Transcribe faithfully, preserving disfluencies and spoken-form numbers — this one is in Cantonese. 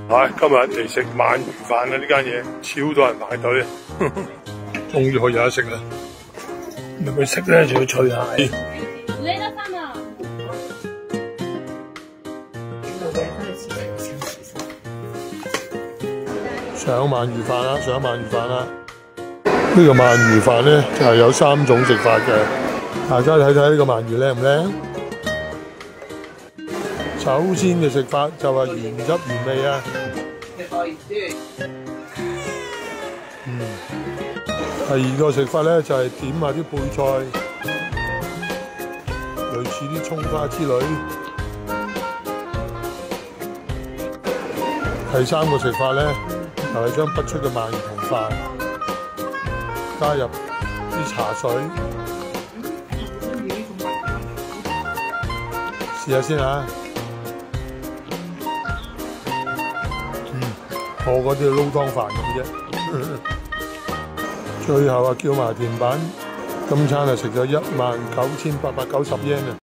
唉，今日嚟食鰻魚飯啊！呢間嘢超多人排隊啊，終於可以有得食啦。入去食咧，仲要除鞋。 雷德三啊！ 上鰻魚飯啦，上鰻魚飯啦。呢個鰻魚飯咧就係有三種食法嘅，大家睇睇呢個鰻魚靚唔靚？首先嘅食法就係原汁原味啊。嗯。第二個食法咧就係點下啲配菜，類似啲葱花之類。第三個食法咧就係將不出嘅鰻魚同飯加入啲茶水，試下先嚇。嗯，我嗰啲係撈湯飯咁啫。最後啊，叫埋甜品，今餐啊食咗一萬九千八百九十yen啊！